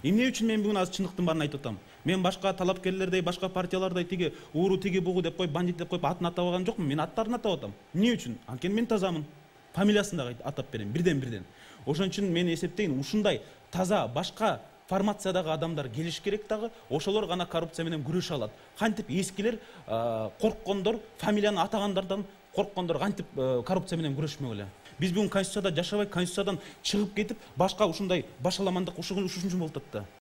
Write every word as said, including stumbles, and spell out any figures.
Эмне үчүн мен бүгүн азыр чындыктын баарын айтып атам? Мен башка талапкерлердей, башка партиялардай тиги ууру тиги бугу деп коюп, бандит деп коюп атын атабаган жокмун. Мен аттарын атап атам. Эмне үчүн? Анткени мен тазамын. Фамилиясын да атап берем, бирден-бирден. Ошон үчүн мен эсептейм, ушундай таза башка формациядагы адамдар келиш керек дагы, ошолор гана коррупция менен күрөшө алат. Кантип эскилер корккондор, фамилияны атагандардан корккондор кантип коррупция менен күрөшмөк эле. Биз бүгүн конституцияда жашабай, конституциядан чыгып кетип, башка ушундай башаламандык ушугун ушунчу болуп атат да.